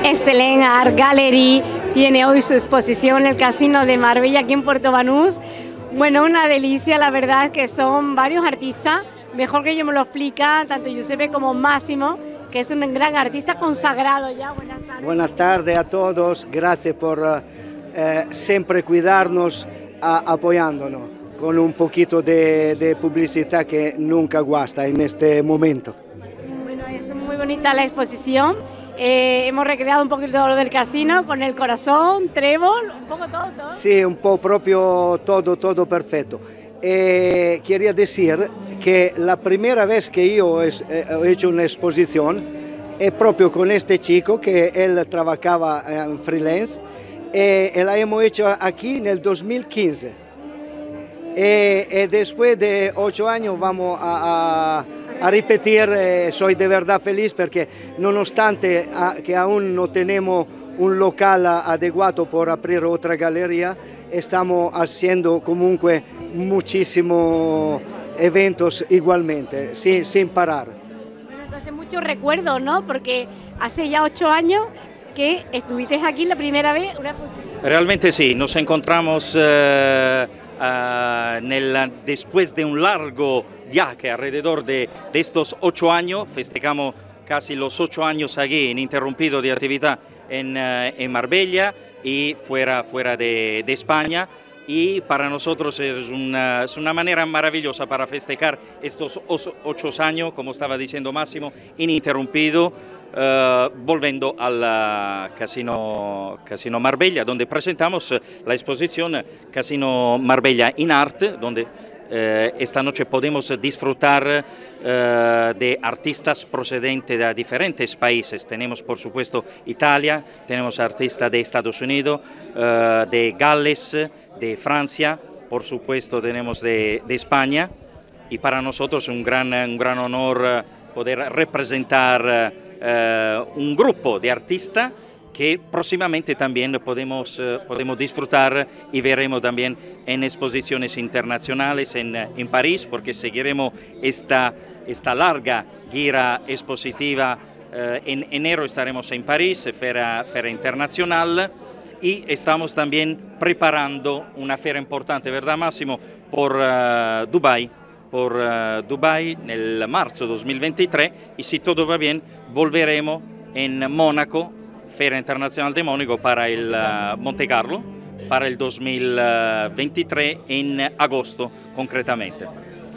Estelen Art Gallery tiene hoy su exposición en el Casino de Marbella, aquí en Puerto Banús. Bueno, una delicia, la verdad es que son varios artistas, mejor que yo me lo explica, tanto Giuseppe como Máximo, que es un gran artista consagrado ya. Buenas tardes. Buenas tardes a todos, gracias por siempre cuidarnos, apoyándonos con un poquito de publicidad que nunca guasta en este momento. Bueno, es muy bonita la exposición. Hemos recreado un poquito lo del casino con el corazón, trébol, un poco todo, ¿no? Sí, un po' proprio todo perfecto. Quería decir que la primera vez que yo he hecho una exposición es propio con este chico que él trabajaba en freelance y la hemos hecho aquí en el 2015. Y después de 8 años vamos a repetir. Soy de verdad feliz porque nonostante que aún no tenemos un local adecuado por abrir otra galería, estamos haciendo comunque muchísimos eventos igualmente, sin parar. Bueno, entonces muchos recuerdos, ¿no? Porque hace ya 8 años que estuviste aquí la primera vez, una exposición. Realmente sí, nos encontramos después de un largo viaje alrededor de estos 8 años, festejamos casi los 8 años aquí ininterrumpido de actividad en Marbella y fuera de España, y para nosotros es una manera maravillosa para festejar estos 8 años, como estaba diciendo Máximo, ininterrumpido, volviendo al Casino Marbella, donde presentamos la exposición Casino Marbella in Art, donde esta noche podemos disfrutar de artistas procedentes de diferentes países. Tenemos por supuesto Italia, tenemos artistas de Estados Unidos, de Gales, de Francia, por supuesto tenemos de España, y para nosotros es un gran honor poder representar un grupo de artistas que próximamente también podemos disfrutar y veremos también en exposiciones internacionales en París, porque seguiremos esta larga gira expositiva. En enero estaremos en París, Feria Internacional, y estamos también preparando una feria importante, ¿verdad Máximo?, por Dubái en el marzo 2023, y si todo va bien volveremos en Mónaco, Feria Internacional de Mónaco, para el Monte Carlo, para el 2023 en agosto concretamente.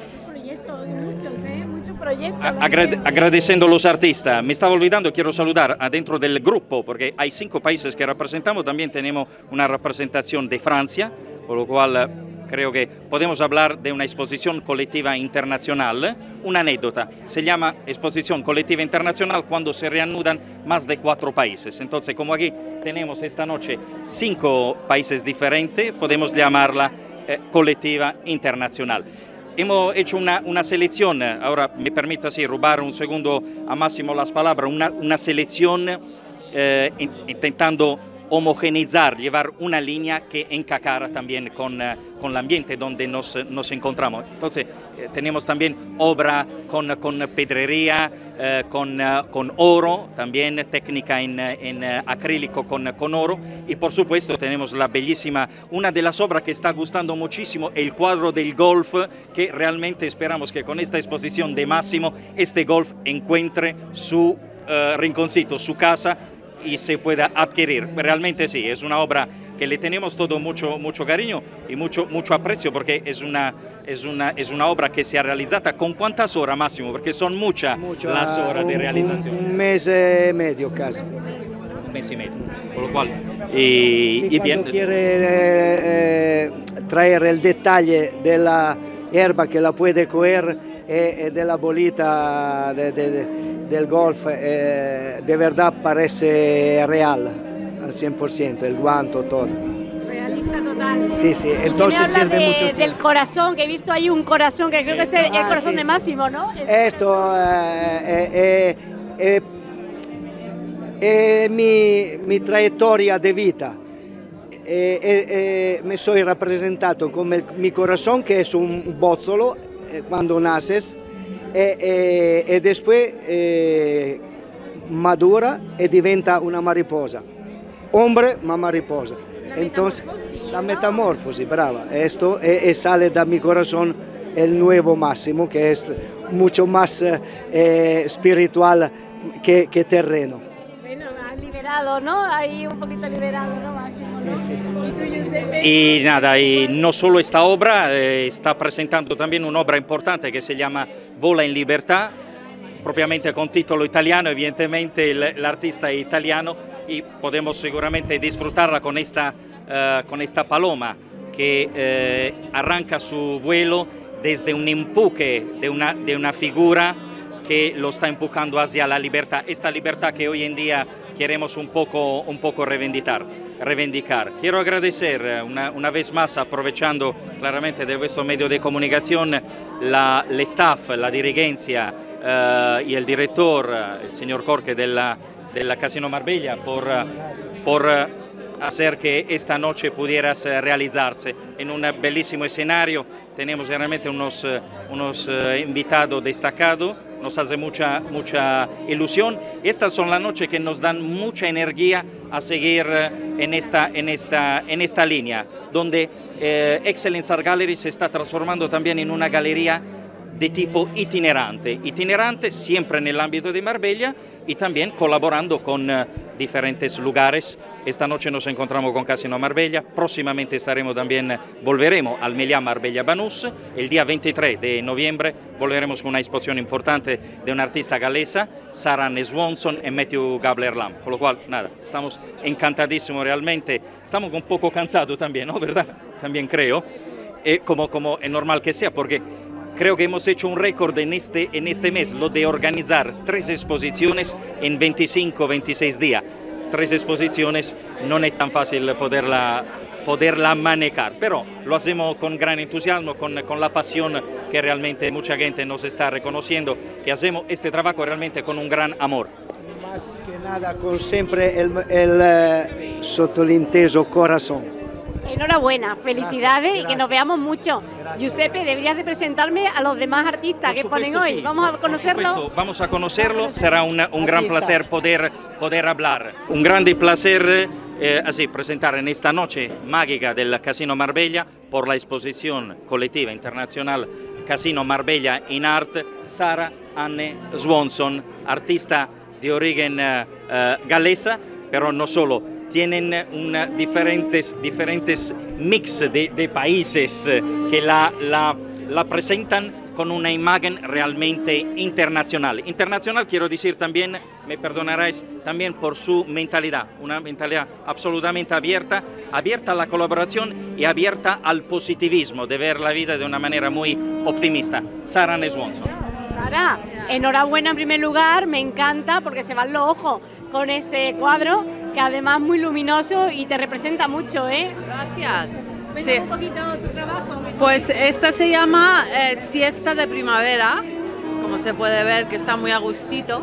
Muchos proyectos. Agradeciendo a los artistas, me estaba olvidando, quiero saludar adentro del grupo, porque hay 5 países que representamos, también tenemos una representación de Francia, con lo cual creo que podemos hablar de una exposición colectiva internacional. Una anécdota, se llama exposición colectiva internacional cuando se reanudan más de 4 países. Entonces, como aquí tenemos esta noche 5 países diferentes, podemos llamarla colectiva internacional. Hemos hecho una selección, ahora me permito así robar un segundo a Máximo las palabras, una selección intentando homogeneizar, llevar una línea que encacara también con el ambiente donde nos encontramos. Entonces tenemos también obra con pedrería, con oro, también técnica en acrílico con oro, y por supuesto tenemos la bellísima, una de las obras que está gustando muchísimo, el cuadro del golf, que realmente esperamos que con esta exposición de Máximo este golf encuentre su rinconcito, su casa, y se pueda adquirir. Realmente sí, es una obra que le tenemos todo mucho cariño y mucho aprecio, porque es una obra que se ha realizado. ¿Con cuántas horas, Máximo? Porque son muchas las horas de realización. Un mes y medio casi. Un mes y medio. Por lo cual, sí, y bien. Quiere traer el detalle de la hierba que la puede coger de la bolita del golf, de verdad parece real al 100%, el guanto, todo. Realista total. Sí, entonces sirve mucho del corazón, que he visto ahí un corazón, que creo que es el corazón de Máximo, ¿no? Esto es mi trayectoria de vida. Me soy representado con mi corazón, que es un bozzolo cuando naces, y después madura y diventa una mariposa. Hombre, ma mariposa. Entonces, la metamorfosis, brava. Esto sale de mi corazón el nuevo Máximo, que es mucho más espiritual que terreno. Bueno, has liberado, ¿no? Ahí un poquito liberado, ¿no, Máximo? Sí, sí. ¿Y tú, Giuseppe? Y nada, y no solo esta obra, está presentando también una obra importante que se llama Vola en Libertad, propiamente con título italiano, evidentemente el artista es italiano y podemos seguramente disfrutarla con esta paloma que arranca su vuelo desde un empuje de una figura que lo está empujando hacia la libertad, esta libertad que hoy en día queremos un poco reivindicar. Quiero agradecer una vez más, aprovechando claramente de vuestro medio de comunicación, el staff, la dirigencia y el director, el señor Corque del Casino Marbella, por hacer que esta noche pudiera realizarse en un bellísimo escenario. Tenemos realmente unos invitados destacados, nos hace mucha ilusión. Estas son las noches que nos dan mucha energía a seguir en esta línea, donde Excellence Art Gallery se está transformando también en una galería de tipo itinerante siempre en el ámbito de Marbella y también colaborando con diferentes lugares. Esta noche nos encontramos con Casino Marbella, próximamente volveremos al Meliá Marbella Banús, el día 23 de noviembre volveremos con una exposición importante de una artista galesa, Sarah Anne Swanson y Matthew Gabler-Lam, con lo cual, nada, estamos encantadísimos realmente, estamos un poco cansados también, ¿no? ¿Verdad? También creo, como es normal que sea, porque creo que hemos hecho un récord en este mes, lo de organizar 3 exposiciones en 25-26 días. 3 exposiciones no es tan fácil poderla manejar, pero lo hacemos con gran entusiasmo, con la pasión que realmente mucha gente nos está reconociendo, que hacemos este trabajo realmente con un gran amor. Más que nada con siempre el sottolinteso corazón. Enhorabuena, felicidades. Gracias. Y que nos veamos mucho. Gracias. Giuseppe, deberías de presentarme a los demás artistas que ponen hoy. Sí. Vamos a conocerlo. Vamos a conocerlo, será un gran placer poder hablar. Un grande placer así presentar en esta noche mágica del Casino Marbella por la exposición colectiva internacional Casino Marbella in Art, Sarah Anne Swanson, artista de origen galesa, pero no solo. Tienen diferentes mix de países que la presentan con una imagen realmente internacional. Internacional quiero decir también, me perdonaréis, también por su mentalidad, una mentalidad absolutamente abierta a la colaboración y abierta al positivismo, de ver la vida de una manera muy optimista. Sarah Anne Swanson. Sara, enhorabuena en primer lugar, me encanta porque se van los ojos con este cuadro, que además es muy luminoso y te representa mucho, ¿eh? Gracias. Cuéntame un poquito tu trabajo. Pues esta se llama Siesta de Primavera, como se puede ver que está muy a gustito.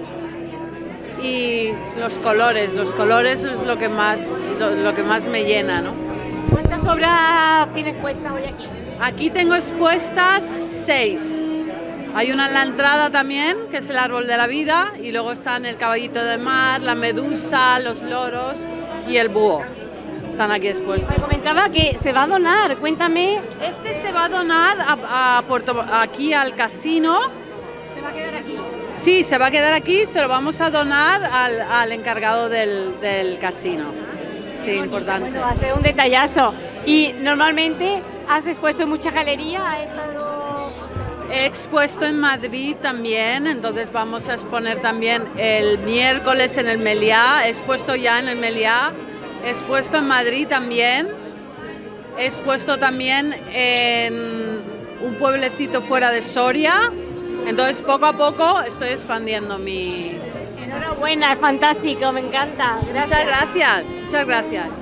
Y los colores es lo que más me llena, ¿no? ¿Cuántas obras tienes puestas hoy aquí? Aquí tengo expuestas 6. Hay una en la entrada también, que es el árbol de la vida, y luego están el caballito de mar, la medusa, los loros y el búho. Están aquí expuestos. Me comentaba que se va a donar, cuéntame. Este se va a donar aquí al casino. ¿Se va a quedar aquí? Sí, se va a quedar aquí, se lo vamos a donar al encargado del casino. Sí, importante. Bueno, va a ser un detallazo. Y normalmente has expuesto en muchas galerías, has estado... He expuesto en Madrid también, entonces vamos a exponer también el miércoles en el Meliá. He expuesto ya en el Meliá, he expuesto en Madrid también, he expuesto también en un pueblecito fuera de Soria. Entonces poco a poco estoy expandiendo mi... Enhorabuena, es fantástico, me encanta. Gracias. Muchas gracias.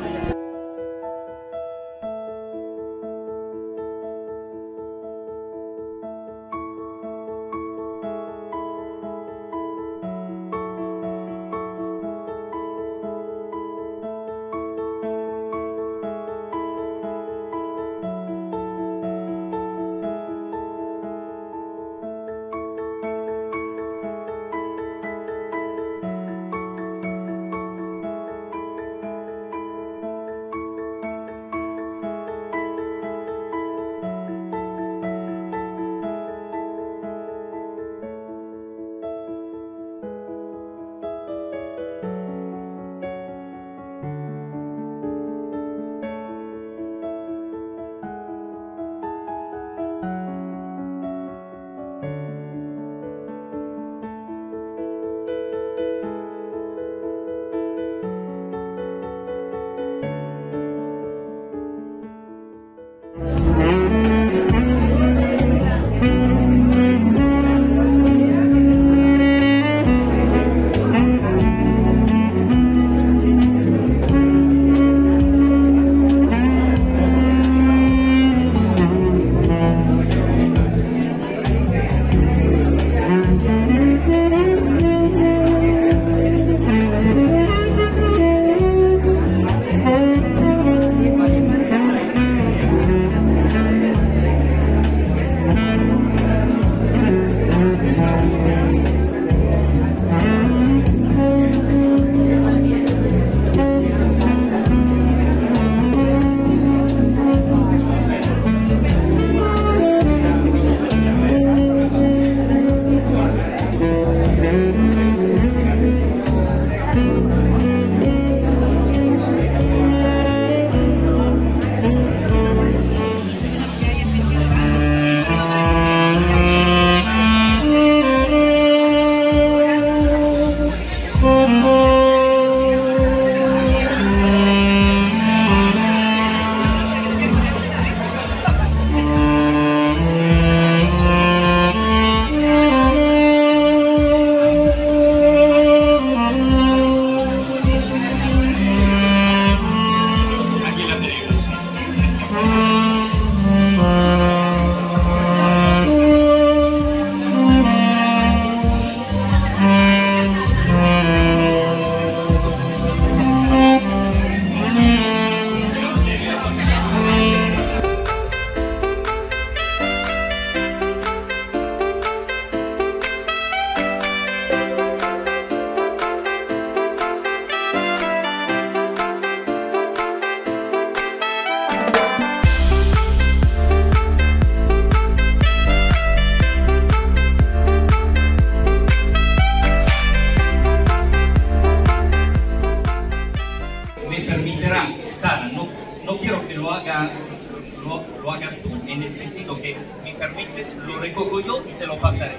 en el sentido que me permites, lo recojo yo y te lo pasaré.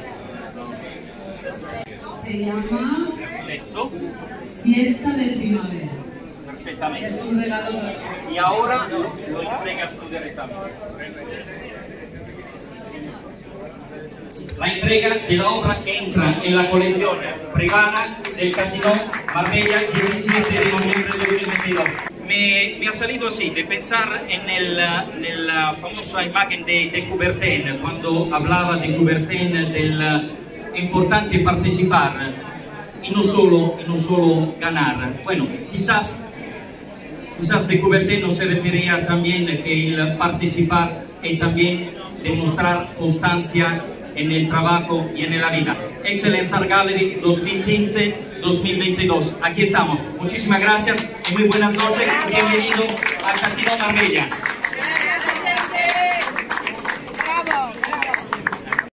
Se llama Perfecto. Siesta de Primavera. Perfectamente. Es un regalo. Y ahora lo entregas tú directamente. La entrega de la obra que entra en la colección privada del Casino Marbella 17 de noviembre de 2022. Me ha salido así, de pensar en la famosa imagen de Coubertin, cuando hablaba de Coubertin del importante participar y no solo ganar. Bueno, quizás de Coubertin no se refería también que el participar y también demostrar constancia en el trabajo y en la vida. Excellence Art Gallery 2015-2022. Aquí estamos. Muchísimas gracias y muy buenas noches. Bienvenido al Casino Marbella.